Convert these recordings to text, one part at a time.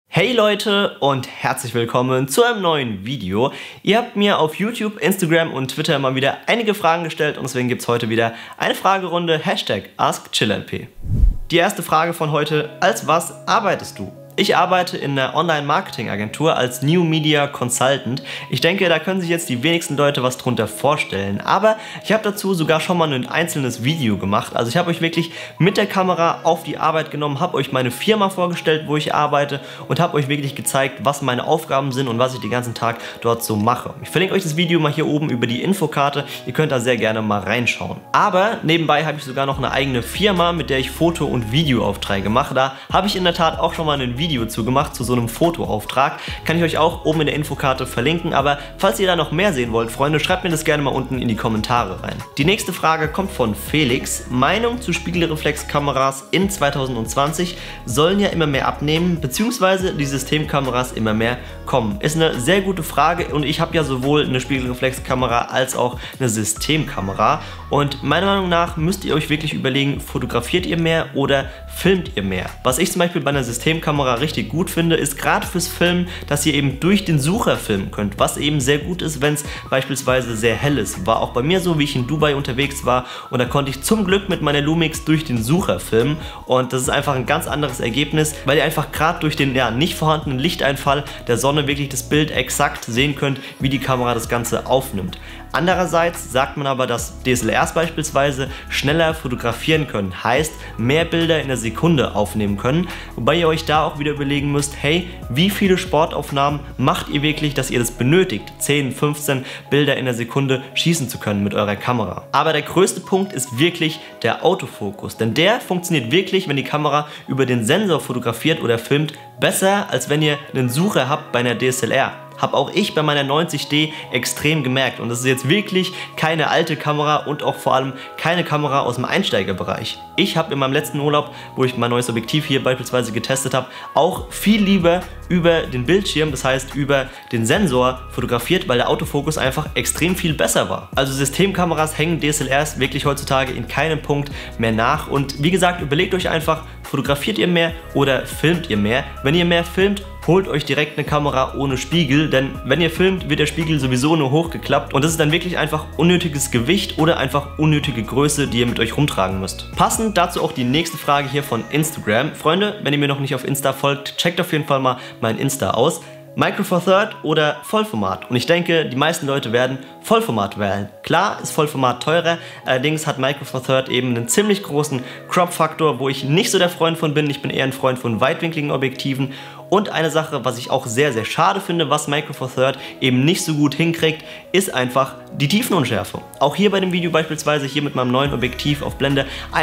Hey Leute und herzlich willkommen zu einem neuen Video. Ihr habt mir auf YouTube, Instagram und Twitter mal wieder einige Fragen gestellt und deswegen gibt es heute wieder eine Fragerunde #AskChillLP. Die erste Frage von heute: Als was arbeitest du? Ich arbeite in einer Online-Marketing-Agentur als New Media Consultant. Ich denke, da können sich jetzt die wenigsten Leute was drunter vorstellen. Aber ich habe dazu sogar schon mal ein einzelnes Video gemacht. Also ich habe euch wirklich mit der Kamera auf die Arbeit genommen, habe euch meine Firma vorgestellt, wo ich arbeite und habe euch wirklich gezeigt, was meine Aufgaben sind und was ich den ganzen Tag dort so mache. Ich verlinke euch das Video mal hier oben über die Infokarte. Ihr könnt da sehr gerne mal reinschauen. Aber nebenbei habe ich sogar noch eine eigene Firma, mit der ich Foto- und Videoaufträge mache. Da habe ich in der Tat auch schon mal ein Video zugemacht zu so einem Fotoauftrag. Kann ich euch auch oben in der Infokarte verlinken, aber falls ihr da noch mehr sehen wollt, Freunde, schreibt mir das gerne mal unten in die Kommentare rein. Die nächste Frage kommt von Felix. Meinung zu Spiegelreflexkameras in 2020 sollen ja immer mehr abnehmen, beziehungsweise die Systemkameras immer mehr kommen. Ist eine sehr gute Frage und ich habe ja sowohl eine Spiegelreflexkamera als auch eine Systemkamera und meiner Meinung nach müsst ihr euch wirklich überlegen, fotografiert ihr mehr oder filmt ihr mehr? Was ich zum Beispiel bei einer Systemkamera richtig gut finde, ist gerade fürs Filmen, dass ihr eben durch den Sucher filmen könnt, was eben sehr gut ist, wenn es beispielsweise sehr hell ist. War auch bei mir so, wie ich in Dubai unterwegs war und da konnte ich zum Glück mit meiner Lumix durch den Sucher filmen und das ist einfach ein ganz anderes Ergebnis, weil ihr einfach gerade durch den nicht vorhandenen Lichteinfall der Sonne wirklich das Bild exakt sehen könnt, wie die Kamera das Ganze aufnimmt. Andererseits sagt man aber, dass DSLRs beispielsweise schneller fotografieren können, heißt mehr Bilder in der Sekunde aufnehmen können, wobei ihr euch da auch wieder überlegen müsst, hey, wie viele Sportaufnahmen macht ihr wirklich, dass ihr das benötigt, 10, 15 Bilder in der Sekunde schießen zu können mit eurer Kamera. Aber der größte Punkt ist wirklich der Autofokus, denn der funktioniert wirklich, wenn die Kamera über den Sensor fotografiert oder filmt, besser als wenn ihr einen Sucher habt bei einer DSLR. Habe auch ich bei meiner 90D extrem gemerkt und das ist jetzt wirklich keine alte Kamera und auch vor allem keine Kamera aus dem Einsteigerbereich. Ich habe in meinem letzten Urlaub, wo ich mein neues Objektiv hier beispielsweise getestet habe, auch viel lieber über den Bildschirm, das heißt über den Sensor fotografiert, weil der Autofokus einfach extrem viel besser war. Also Systemkameras hängen DSLRs wirklich heutzutage in keinem Punkt mehr nach und wie gesagt, überlegt euch einfach, fotografiert ihr mehr oder filmt ihr mehr? Wenn ihr mehr filmt, holt euch direkt eine Kamera ohne Spiegel, denn wenn ihr filmt, wird der Spiegel sowieso nur hochgeklappt und das ist dann wirklich einfach unnötiges Gewicht oder einfach unnötige Größe, die ihr mit euch rumtragen müsst. Passend dazu auch die nächste Frage hier von Instagram. Freunde, wenn ihr mir noch nicht auf Insta folgt, checkt auf jeden Fall mal mein Insta aus. Micro Four Third oder Vollformat? Und ich denke, die meisten Leute werden Vollformat wählen. Klar ist Vollformat teurer, allerdings hat Micro Four Third eben einen ziemlich großen Crop-Faktor, wo ich nicht so der Freund von bin. Ich bin eher ein Freund von weitwinkligen Objektiven. Und eine Sache, was ich auch sehr, sehr schade finde, was Micro Four Third eben nicht so gut hinkriegt, ist einfach die Tiefenunschärfe. Auch hier bei dem Video beispielsweise hier mit meinem neuen Objektiv auf Blende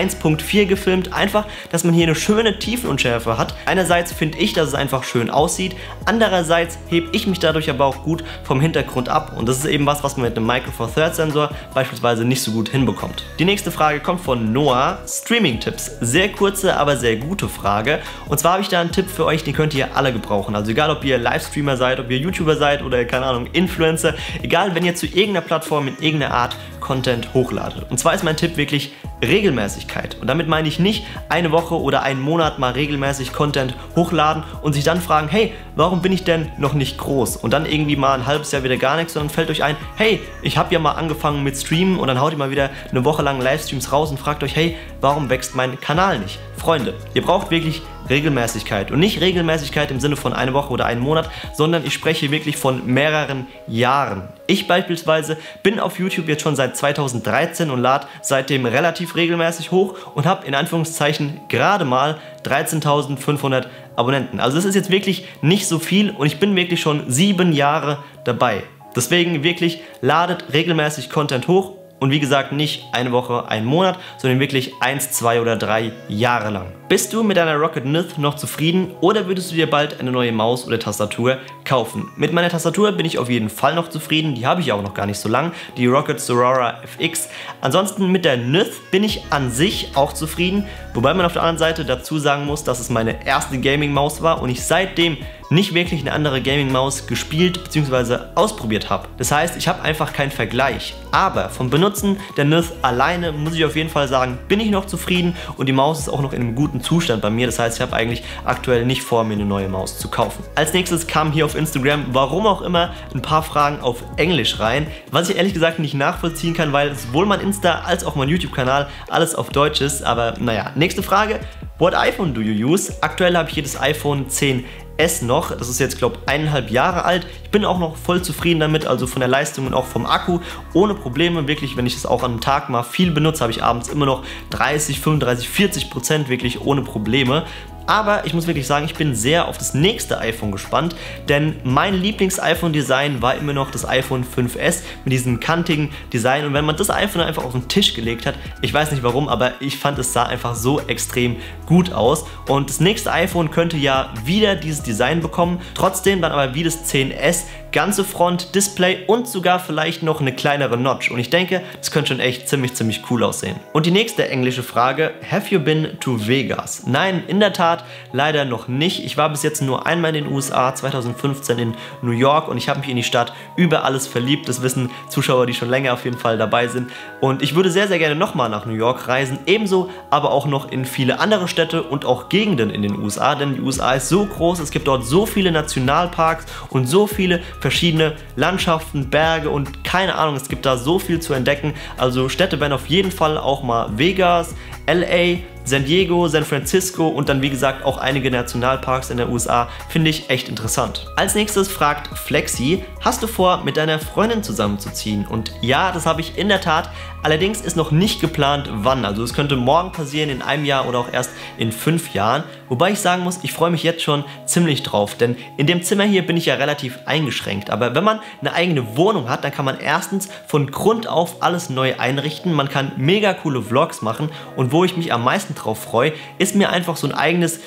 1.4 gefilmt, einfach, dass man hier eine schöne Tiefenunschärfe hat. Einerseits finde ich, dass es einfach schön aussieht, andererseits hebe ich mich dadurch aber auch gut vom Hintergrund ab und das ist eben was, was man mit einem Micro Four Third Sensor beispielsweise nicht so gut hinbekommt. Die nächste Frage kommt von Noah. Streaming-Tipps. Sehr kurze, aber sehr gute Frage und zwar habe ich da einen Tipp für euch, den könnt ihr alle gebrauchen. Also egal, ob ihr Livestreamer seid, ob ihr YouTuber seid oder keine Ahnung, Influencer, egal, wenn ihr zu irgendeiner Plattform in irgendeiner Art Content hochladet. Und zwar ist mein Tipp wirklich Regelmäßigkeit. Und damit meine ich nicht eine Woche oder einen Monat mal regelmäßig Content hochladen und sich dann fragen, hey, warum bin ich denn noch nicht groß? Und dann irgendwie mal ein halbes Jahr wieder gar nichts, sondern fällt euch ein, hey, ich habe ja mal angefangen mit Streamen und dann haut ihr mal wieder eine Woche lang Livestreams raus und fragt euch, hey, warum wächst mein Kanal nicht? Freunde, ihr braucht wirklich Regelmäßigkeit und nicht Regelmäßigkeit im Sinne von eine Woche oder einen Monat, sondern ich spreche wirklich von mehreren Jahren. Ich beispielsweise bin auf YouTube jetzt schon seit 2013 und lade seitdem relativ regelmäßig hoch und habe in Anführungszeichen gerade mal 13.500 Abonnenten. Also das ist jetzt wirklich nicht so viel und ich bin wirklich schon 7 Jahre dabei. Deswegen wirklich ladet regelmäßig Content hoch. Und wie gesagt, nicht eine Woche, einen Monat, sondern wirklich 1, 2 oder 3 Jahre lang. Bist du mit deiner Roccat Nith noch zufrieden oder würdest du dir bald eine neue Maus oder Tastatur kaufen? Mit meiner Tastatur bin ich auf jeden Fall noch zufrieden, die habe ich auch noch gar nicht so lang, die Roccat Sorora FX. Ansonsten mit der Nith bin ich an sich auch zufrieden, wobei man auf der anderen Seite dazu sagen muss, dass es meine erste Gaming-Maus war und ich seitdem nicht wirklich eine andere Gaming-Maus gespielt bzw. ausprobiert habe. Das heißt, ich habe einfach keinen Vergleich. Aber vom Benutzen der Nith alleine muss ich auf jeden Fall sagen, bin ich noch zufrieden und die Maus ist auch noch in einem guten Zustand bei mir. Das heißt, ich habe eigentlich aktuell nicht vor, mir eine neue Maus zu kaufen. Als nächstes kam hier auf Instagram, warum auch immer, ein paar Fragen auf Englisch rein, was ich ehrlich gesagt nicht nachvollziehen kann, weil sowohl mein Insta als auch mein YouTube-Kanal alles auf Deutsch ist. Aber naja, nächste Frage. What iPhone do you use? Aktuell habe ich hier das iPhone 10S noch, das ist jetzt glaube ich 1,5 Jahre alt. Ich bin auch noch voll zufrieden damit, also von der Leistung und auch vom Akku, ohne Probleme, wirklich, wenn ich das auch an einem Tag mal viel benutze, habe ich abends immer noch 30, 35, 40% wirklich ohne Probleme. Aber ich muss wirklich sagen, ich bin sehr auf das nächste iPhone gespannt, denn mein Lieblings-iPhone-Design war immer noch das iPhone 5S mit diesem kantigen Design. Und wenn man das iPhone einfach auf den Tisch gelegt hat, ich weiß nicht warum, aber ich fand, es sah einfach so extrem gut aus. Und das nächste iPhone könnte ja wieder dieses Design bekommen, trotzdem dann aber wie das 10S, ganze Front, Display und sogar vielleicht noch eine kleinere Notch. Und ich denke, das könnte schon echt ziemlich cool aussehen. Und die nächste englische Frage, have you been to Vegas? Nein, in der Tat leider noch nicht. Ich war bis jetzt nur einmal in den USA, 2015 in New York, und ich habe mich in die Stadt über alles verliebt. Das wissen Zuschauer, die schon länger auf jeden Fall dabei sind. Und ich würde sehr gerne nochmal nach New York reisen, ebenso aber auch noch in viele andere Städte und auch Gegenden in den USA, denn die USA ist so groß, es gibt dort so viele Nationalparks und so viele verschiedene Landschaften, Berge und keine Ahnung, es gibt da so viel zu entdecken. Also Städte wären auf jeden Fall auch mal Vegas, LA, San Diego, San Francisco und dann wie gesagt auch einige Nationalparks in der USA, finde ich echt interessant. Als nächstes fragt Flexi, hast du vor, mit deiner Freundin zusammenzuziehen? Und ja, das habe ich in der Tat, allerdings ist noch nicht geplant, wann. Also es könnte morgen passieren, in einem Jahr oder auch erst in 5 Jahren. Wobei ich sagen muss, ich freue mich jetzt schon ziemlich drauf, denn in dem Zimmer hier bin ich ja relativ eingeschränkt. Aber wenn man eine eigene Wohnung hat, dann kann man erstens von Grund auf alles neu einrichten. Man kann mega coole Vlogs machen und wo ich mich am meisten drauf freue, ist mir einfach so ein eigenes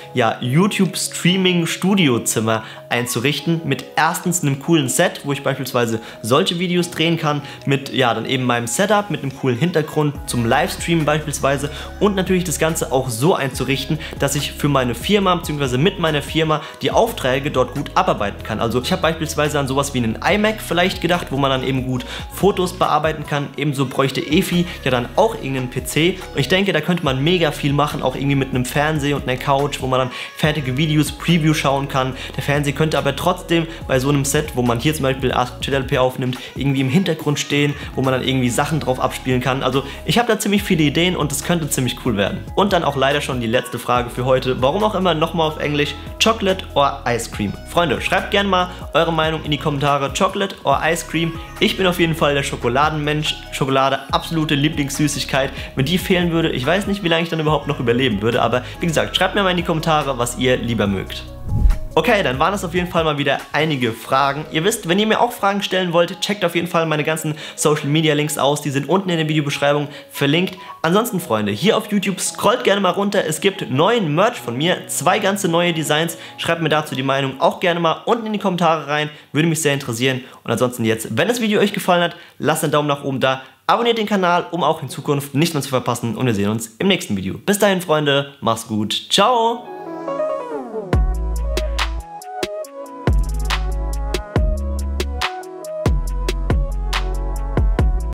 YouTube-Streaming-Studiozimmer einzurichten mit erstens einem coolen Set, wo ich beispielsweise solche Videos drehen kann, mit dann eben meinem Setup, mit einem coolen Hintergrund zum Livestreamen beispielsweise und natürlich das Ganze auch so einzurichten, dass ich für meine Firma bzw. mit meiner Firma die Aufträge dort gut abarbeiten kann. Also ich habe beispielsweise an sowas wie einen iMac vielleicht gedacht, wo man dann eben gut Fotos bearbeiten kann. Ebenso bräuchte Efi ja dann auch irgendeinen PC und ich denke, da könnte man mega viel machen, auch irgendwie mit einem Fernseher und einer Couch, wo man dann fertige Videos Preview schauen kann. Der Fernseher könnte aber trotzdem bei so einem Set, wo man hier zum Beispiel AskChillLP aufnimmt, irgendwie im Hintergrund stehen, wo man dann irgendwie Sachen drauf abspielen kann. Also ich habe da ziemlich viele Ideen und es könnte ziemlich cool werden. Und dann auch leider schon die letzte Frage für heute. Warum auch immer nochmal auf Englisch, Chocolate or Ice Cream? Freunde, schreibt gerne mal eure Meinung in die Kommentare, Chocolate or Ice Cream. Ich bin auf jeden Fall der Schokoladenmensch. Schokolade, absolute Lieblingssüßigkeit. Wenn die fehlen würde, ich weiß nicht, wie lange ich dann überhaupt noch überleben würde, aber wie gesagt, schreibt mir mal in die Kommentare, was ihr lieber mögt. Okay, dann waren das auf jeden Fall mal wieder einige Fragen. Ihr wisst, wenn ihr mir auch Fragen stellen wollt, checkt auf jeden Fall meine ganzen Social Media Links aus. Die sind unten in der Videobeschreibung verlinkt. Ansonsten, Freunde, hier auf YouTube scrollt gerne mal runter. Es gibt neuen Merch von mir, 2 ganze neue Designs. Schreibt mir dazu die Meinung auch gerne mal unten in die Kommentare rein. Würde mich sehr interessieren. Und ansonsten jetzt, wenn das Video euch gefallen hat, lasst einen Daumen nach oben da. Abonniert den Kanal, um auch in Zukunft nichts mehr zu verpassen. Und wir sehen uns im nächsten Video. Bis dahin, Freunde. Macht's gut. Ciao.